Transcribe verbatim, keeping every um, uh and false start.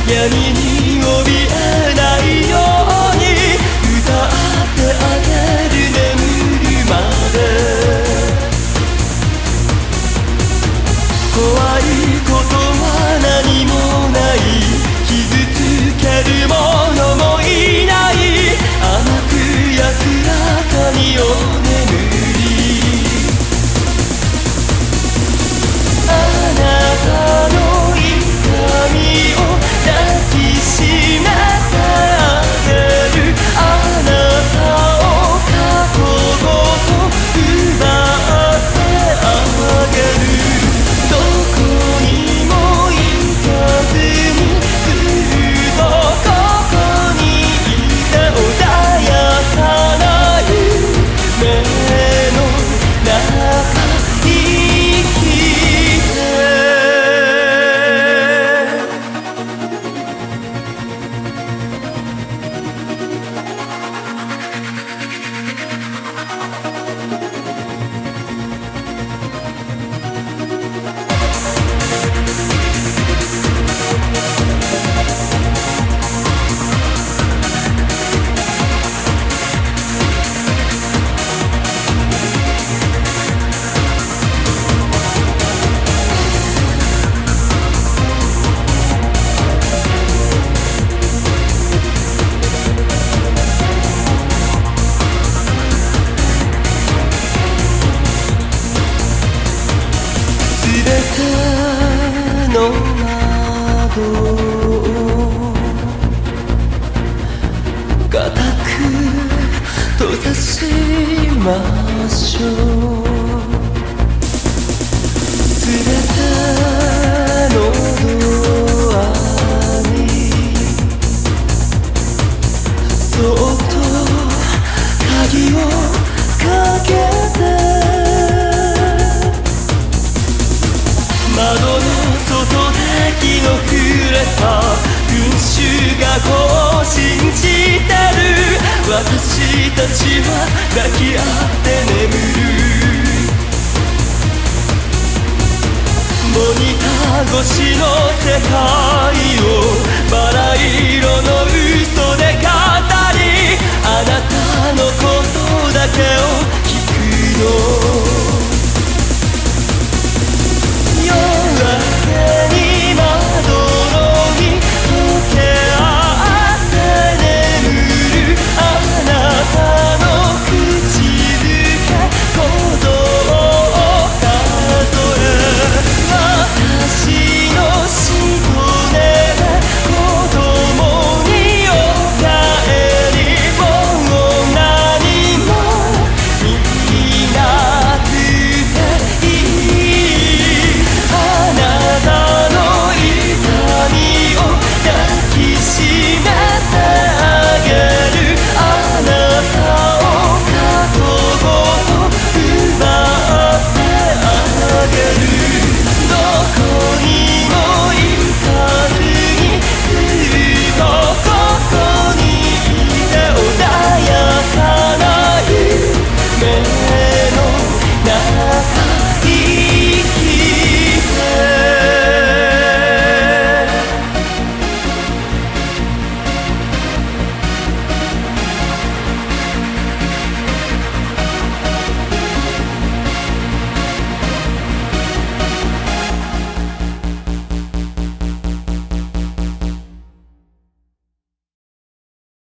闇に怯えないように歌ってあげる眠るまで。怖いことは何もない、傷つける者もいない、甘く安らかにお眠り。あなたの痛みを抱きしめてあげる、あなたを過去ごと奪ってあげる。どこにも行かずにずっとここにいて、穏やかな夢の中生きて。の窓を固く閉ざしましょう。すべてのドアにそっと鍵をかけて、窓の外で気の触れた群衆がこう信じてる。私たちは抱き合って眠る。モニター越しの世界をバラ